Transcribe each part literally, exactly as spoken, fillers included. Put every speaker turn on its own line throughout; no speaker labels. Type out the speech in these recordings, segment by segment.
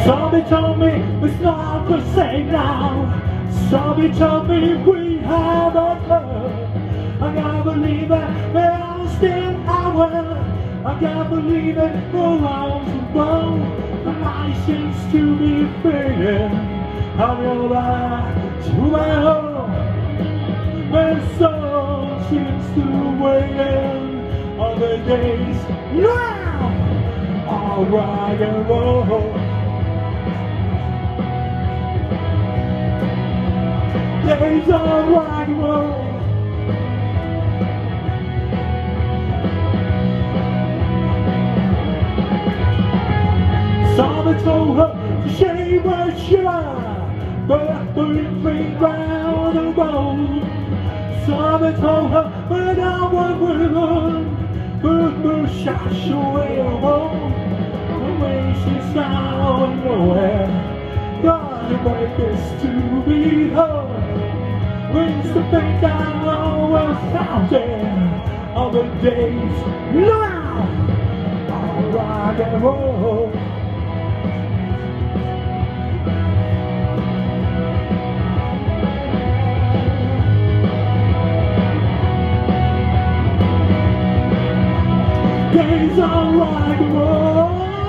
Somebody told me it's not the same now. Somebody told me we haven't heard. I can't believe it, but I'm still our. I can't believe it, around the world. The night seems to be fading. I'm your back to my home. The sun seems to waiting on the days now. I'll rock and roll. Days of rock and roll. Somebody told her to shave her shiver, but we bring round the road. Somebody told her, but I won't run, but the shots away alone. The way she's out nowhere, gotta make us to be heard. Brings the thing down always out there on the days now. I'll rock and roll. Days of rock and roll.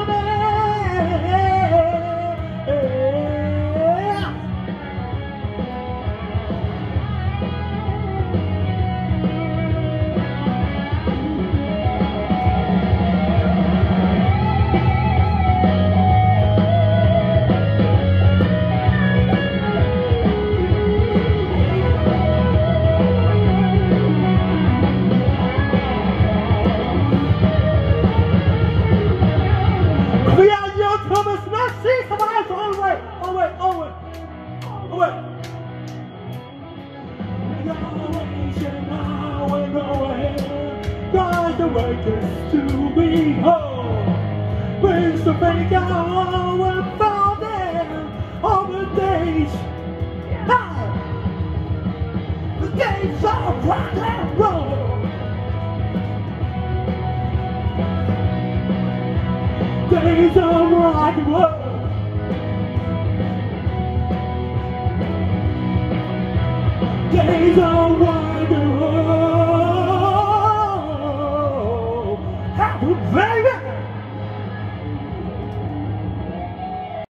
We are your Thomas Messi! Come on, all the way, all the way, all the way, all the way. We are waiting now and nowhere. God, the way is to